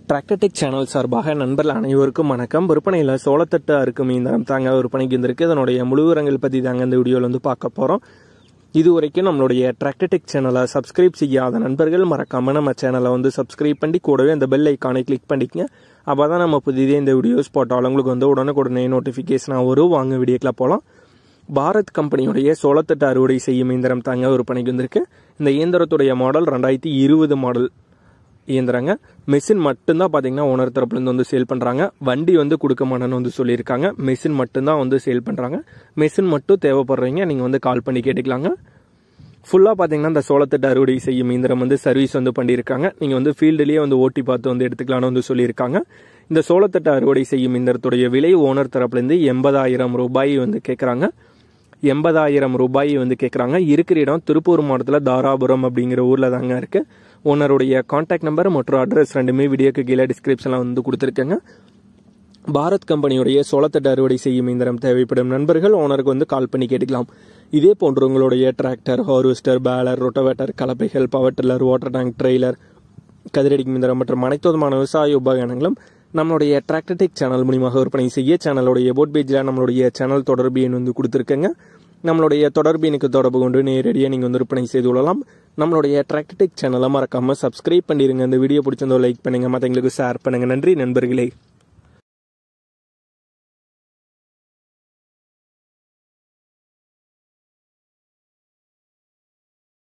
Tractor Tech channel சார்பாக நண்பர்கள் அனைவருக்கும் வணக்கம். விற்பனையில் சோளத்தட்டு அறுக்கும் இயந்திரம் தாங்க விற்பனைக்கு இருந்திருக்கு. இதனுடைய முழு விவரங்கள் பற்றி தாங்க இந்த வீடியோவில் வந்து பார்க்க போகிறோம். இதுவரைக்கும் நம்மளுடைய டிராக்டர்டெக் சேனலை சப்ஸ்கிரைப் செய்யாத நண்பர்கள் மறக்காமல் நம்ம சேனலை வந்து சப்ஸ்கிரைப் பண்ணி கூடவே அந்த பெல் ஐக்கானை கிளிக் பண்ணிக்கங்க. அப்போ தான் நம்ம புதிதே இந்த வீடியோஸ் போட்டாலும் உங்களுக்கு வந்து உடனுக்குடனே நோட்டிஃபிகேஷனாக வரும். வாங்க வீடியோக்கில் போகலாம். பாரத் கம்பெனியுடைய சோளத்தட்டு அறுவடை செய்யும் இயந்திரம் தாங்க விற்பனைக்கு வந்திருக்கு. இந்த இயந்திரத்துடைய மாடல் 2020 மாடல் இயந்திரங்க. மெஷின் மட்டும்தான் பார்த்தீங்கன்னா ஓனர் தரப்புலேருந்து வந்து சேல் பண்ணுறாங்க. வண்டி வந்து கொடுக்க மாட்டேன்னு வந்து சொல்லியிருக்காங்க. மெஷின் மட்டும்தான் வந்து சேல் பண்ணுறாங்க. மெஷின் மட்டும் தேவைப்படுறீங்க நீங்கள் வந்து கால் பண்ணி கேட்டுக்கலாங்க. ஃபுல்லாக பார்த்தீங்கன்னா இந்த சோளத்தட்டு அறுவடை செய்யும் இயந்திரம் வந்து சர்வீஸ் வந்து பண்ணியிருக்காங்க. நீங்கள் வந்து ஃபீல்டுலேயே வந்து ஓட்டி பார்த்து வந்து எடுத்துக்கலான்னு வந்து சொல்லியிருக்காங்க. இந்த சோளத்தட்டு அறுவடை செய்யும் இயந்திரத்துடைய விலை ஓனர் தரப்புலேருந்து 80,000 ரூபாய் வந்து கேட்குறாங்க. 80,000 ரூபாய் வந்து கேட்குறாங்க. இருக்கிற இடம் திருப்பூர் மாவட்டத்தில் தாராபுரம் அப்படிங்கிற ஊரில் தாங்க இருக்குது. ஓனருடைய கான்டாக்ட் நம்பர் மற்றும் அட்ரஸ் ரெண்டுமே வீடியோக்கு கீழே டிஸ்கிரிப்ஷனில் வந்து கொடுத்துருக்கேங்க. பாரத் கம்பெனியுடைய சோளத்தட்டு அறுவடை செய்யும் இயந்திரம் தேவைப்படும் நண்பர்கள் ஓனருக்கு வந்து கால் பண்ணி கேட்டுக்கலாம். இதே போன்று உங்களுடைய டிராக்டர், ஹார்வெஸ்டர், பேலர், ரொட்டவேட்டர், கலப்பைகள், power tiller, water tank, trailer, கதிரடிக்கும் இயந்திரம் மற்றும் அனைத்து விதமான விவசாய உபகரணங்களும் நம்மளுடைய டிராக்டர்டெக் சேனல் மூலியமாக விற்பனை செய்ய சேனலுடைய போட் பேஜில் நம்மளுடைய சேனல் தொடர்பு எண் வந்து கொடுத்துருக்கேங்க. நம்மளுடைய தொடர்பு எனக்கு தொடர்பு கொண்டு நேரடியாக நீங்கள் வந்து விற்பனை செய்து கொள்ளலாம். நம்மளுடைய டிராக்டர்டெக் சேனலை மறக்காமல் சப்ஸ்கிரைப் பண்ணிடுங்க. இந்த வீடியோ பிடிச்சிருந்தோ லைக் பண்ணுங்கள், மற்றவங்களுக்கு ஷேர் பண்ணுங்கள். நன்றி நண்பர்களே.